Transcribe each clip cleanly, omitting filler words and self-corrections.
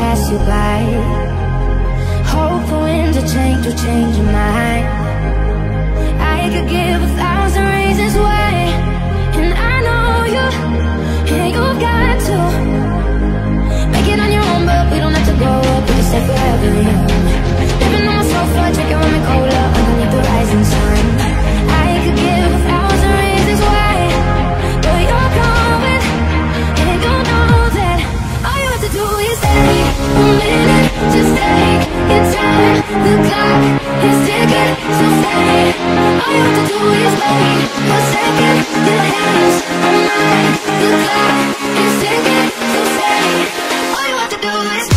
pass you by. Hope for wind to change your mind. I could give 1,000 reasons why, and I know you, and you've got to make it on your own, but we don't have to grow up, we can stay forever young. Living on my sofa, drinking rum and cola underneath the rising sun. I could give 1,000 reasons why, but you're going, and you know that all you have to do is stay a minute, just take your time. The clock is ticking, so stay. All you have to do is wait a second. Your hands on mine. The clock is ticking, so stay. All you have to do is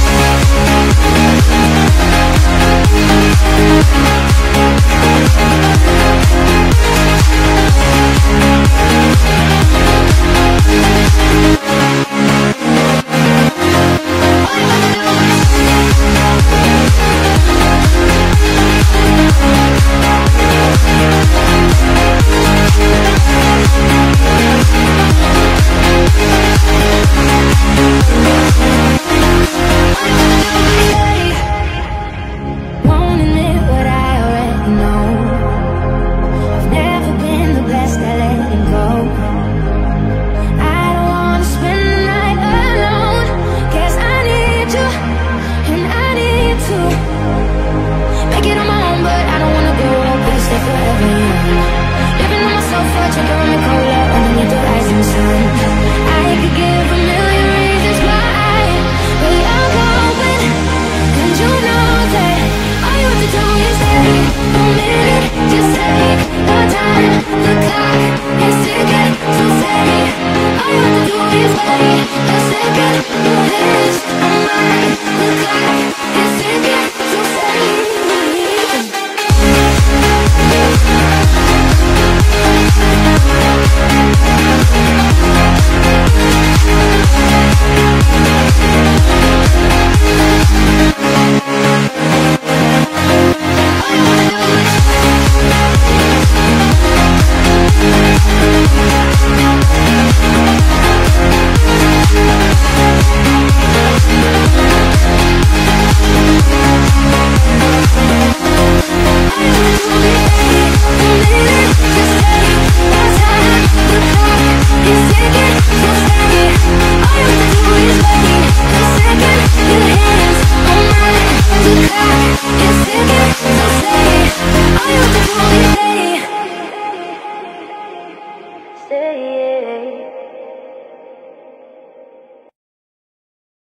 wait a second.